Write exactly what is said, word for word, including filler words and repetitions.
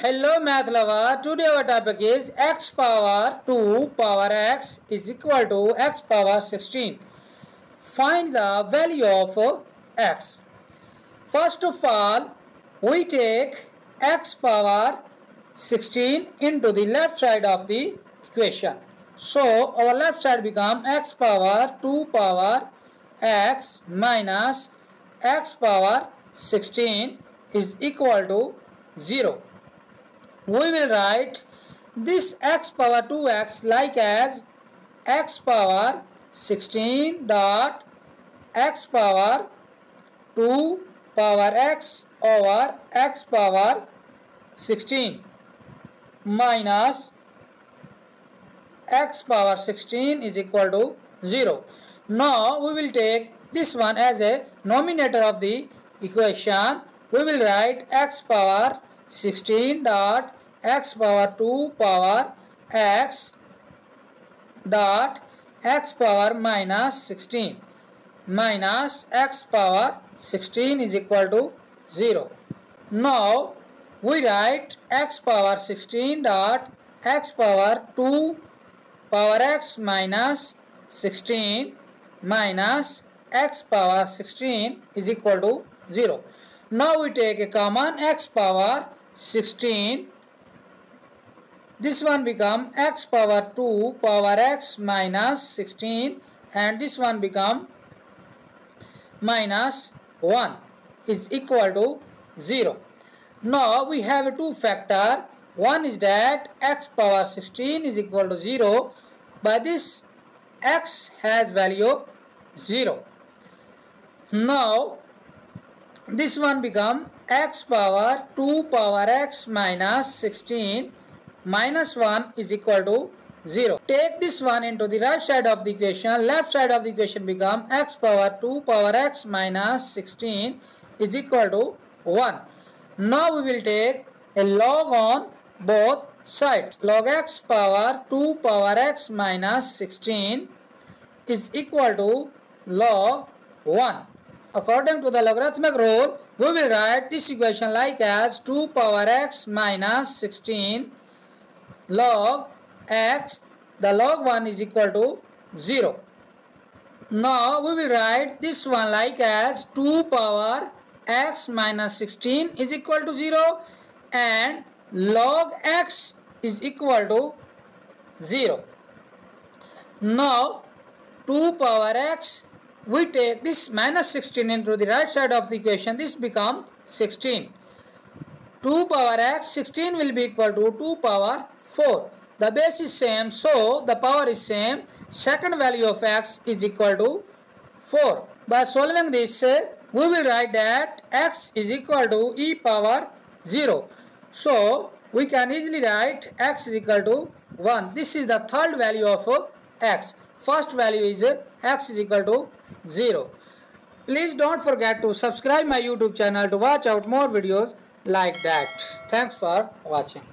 Hello math lover, today our topic is x power two power x is equal to x power sixteen. Find the value of x. First of all, we take x power sixteen into the left side of the equation. So our left side becomes x power two power x minus x power sixteen is equal to zero. We will write this x power two x like as x power sixteen dot x power two power x over x power sixteen minus x power sixteen is equal to zero. Now we will take this one as a nominator of the equation. We will write x power sixteen dot x power two power x dot x power minus sixteen minus x power sixteen is equal to zero. Now we write x power sixteen dot x power two power x minus sixteen minus x power sixteen is equal to zero. Now we take a common x power sixteen. This one become x power two power x minus sixteen and this one become minus one is equal to zero. Now we have a two factor. One is that x power sixteen is equal to zero. By this x has value zero. Now this one become x power two power x minus sixteen minus one is equal to zero. Take this one into the right side of the equation. Left side of the equation become x power two power x minus sixteen is equal to one. Now we will take a log on both sides. Log x power two power x minus sixteen is equal to log one. According to the logarithmic rule, we will write this equation like as two power x minus sixteen log x, the log one is equal to zero. Now we will write this one like as two power x minus sixteen is equal to zero and log x is equal to zero. Now two power x, we take this minus sixteen into the right side of the equation. This becomes sixteen. two power x, sixteen will be equal to two power four. The base is same, so the power is same. Second value of x is equal to four. By solving this, we will write that x is equal to e power zero. So we can easily write x is equal to one. This is the third value of x. First value is x is equal to zero. Please don't forget to subscribe my YouTube channel to watch out more videos like that. Thanks for watching.